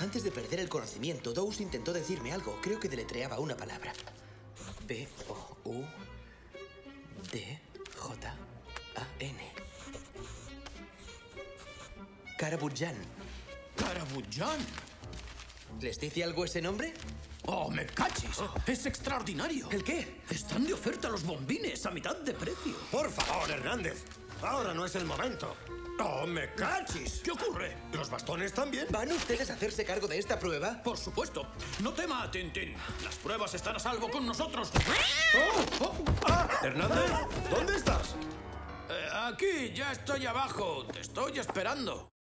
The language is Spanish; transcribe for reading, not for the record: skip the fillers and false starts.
Antes de perder el conocimiento, Dawes intentó decirme algo. Creo que deletreaba una palabra. P-O-U-D-J-A-N. Karabujan. ¡Karabujan! ¿Les dice algo ese nombre? ¡Oh, me cachis! ¡Es extraordinario! ¿El qué? Están de oferta los bombines a mitad de precio. Por favor, Hernández. Ahora no es el momento. ¡Oh, me cachis! ¿Qué ocurre? ¿Los bastones también? ¿Van ustedes a hacerse cargo de esta prueba? Por supuesto. No tema, Tintín. Las pruebas están a salvo con nosotros. Hernández, ¿dónde estás? Aquí, ya estoy abajo. Te estoy esperando.